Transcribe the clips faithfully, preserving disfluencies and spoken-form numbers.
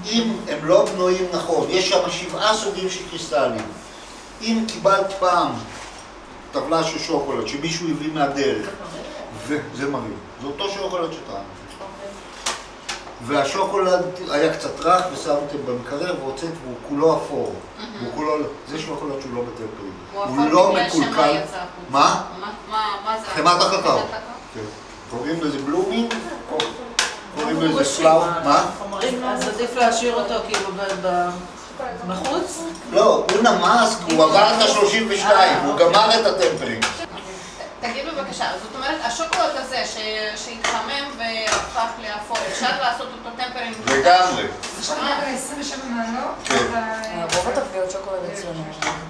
אם הם לא בנויים נכון, יש שם שבעה סוגים של קריסטלים. אם קיבלת פעם טבלה של שוקולד שמישהו הביא מהדרך, וזה מראה, זה אותו שוקולד שטעם. והשוקולד היה קצת רך ושמתם במקרר והוצאת והוא כולו אפור. זה שוקולד שהוא לא בטמפרין. הוא לא מקולקל. מה? מה זה? חמת הקקאו. קוראים לזה בלומינג, קוראים לזה פלאו. מה? אז עדיף להשאיר אותו כאילו בחוץ? לא, הוא נמס, הוא עבר את ה-שלושים ושתיים, הוא גמר את הטמפרין. תגיד בבקשה, זאת אומרת, השוקולד הזה שהתחמם והפך לאפור, אפשר לעשות אותו טמפרין? לגמרי. זה שוקולד ב-עשרים ושבע מעלות? כן. רוב התפקיעות שוקולד אצלנו.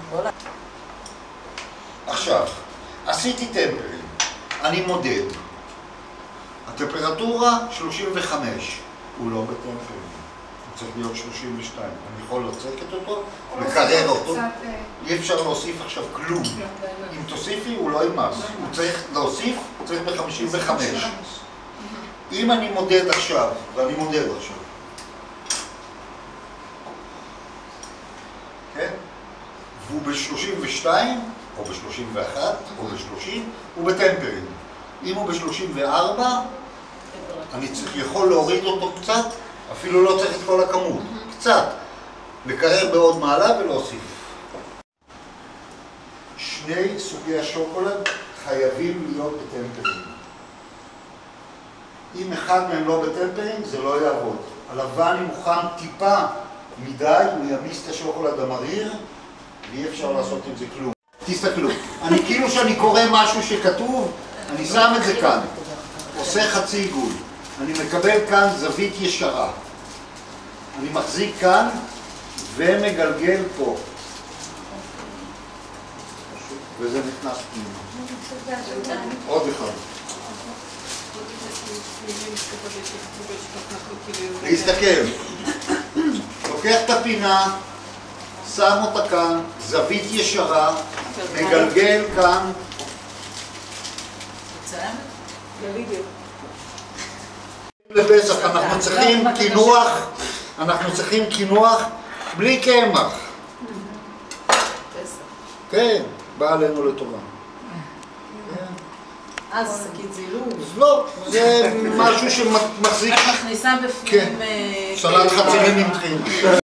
עכשיו, עשיתי טמפרין, אני מודד. הטמפרטורה שלושים וחמש, הוא לא בטמפרין, הוא צריך להיות שלושים ושתיים. אני יכול לצקת אותו, לקרר אותו, אי אפשר להוסיף עכשיו כלום. אם תוסיפי הוא לא יימס, הוא צריך להוסיף, הוא צריך ב-חמישים וחמש. אם אני מודד עכשיו, ואני מודד עכשיו, כן? והוא ב-שלושים ושתיים, או ב-שלושים ואחת, או ב-שלושים, הוא בטמפרין. אם הוא ב-שלושים וארבע, אני יכול להוריד אותו קצת, אפילו לא צריך את כל הכמות, קצת. לקרר בעוד מעלה ולהוסיף. שני סוגי השוקולד חייבים להיות בטמפרין. אם אחד מהם לא בטמפרין, זה לא יעבוד. הלבן אם מוכן טיפה מדי, הוא ימיס את השוקולד המריר, ואי אפשר לעשות עם זה כלום. תסתכלו, אני כאילו שאני קורא משהו שכתוב, אני שם את זה כאן, עושה חצי עיגול. אני מקבל כאן זווית ישרה. אני מחזיק כאן ומגלגל פה. וזה נכנס פנימה. עוד אחד. להסתכל. לוקח את הפינה, שם אותה כאן, זווית ישרה, מגלגל כאן. לפסח אנחנו צריכים קינוח, אנחנו צריכים קינוח בלי קמח. כן, בא עלינו לטובה. אז שקית זילוג. לא, זה משהו שמחזיק... מכניסה בפנים... סלט חצילים עם טחינה.